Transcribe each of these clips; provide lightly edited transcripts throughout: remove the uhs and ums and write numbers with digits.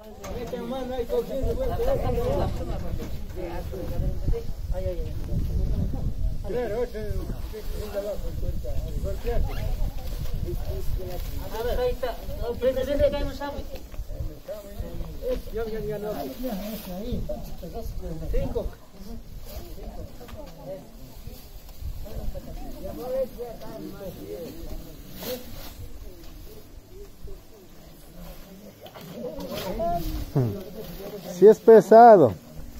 A ver, ahí está. El presidente cae no sabe. Cinco. Sí es pesado.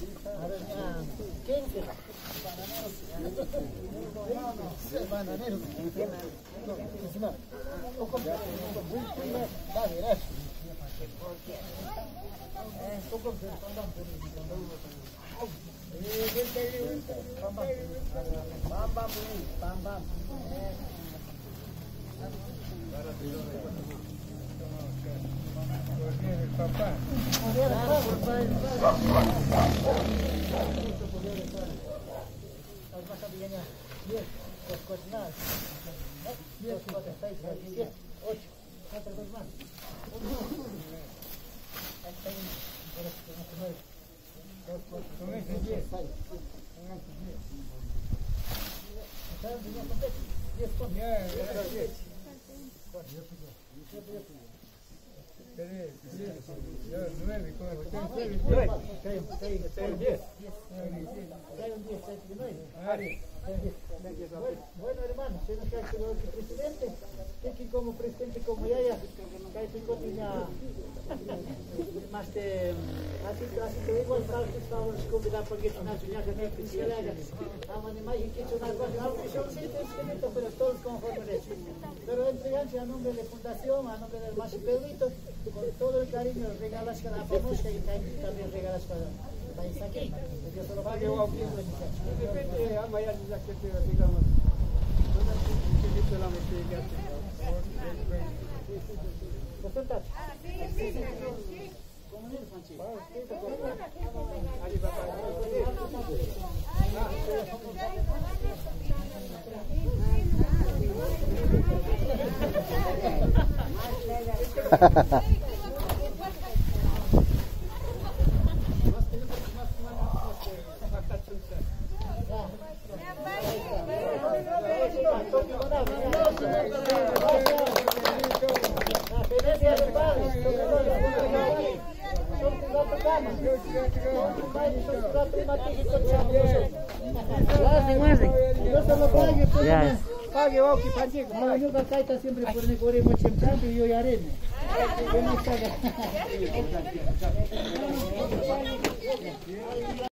Bueno, hermano, se nos queda el presidente, que como presidente como ya, que continúa más de así te digo, el tal que estamos convidando porque es una señal que no se le haga. Vamos a más y que es una cosa, no que son siete, pero todos conformes. Pero entreganse a nombre de Fundación, a nombre del Masipelito, con todo el cariño, regalas cada famosa y también regalas cada país aquí. Yo solo pague o alguien de repente, vaya a decir que digamos, no necesito la investigación. ¿Resulta? Sí. ¿Cómo es, Panchi? Pague o que pague, mas eu vou cair sempre por negócio muito tempo e eu já arene. Eu não sei.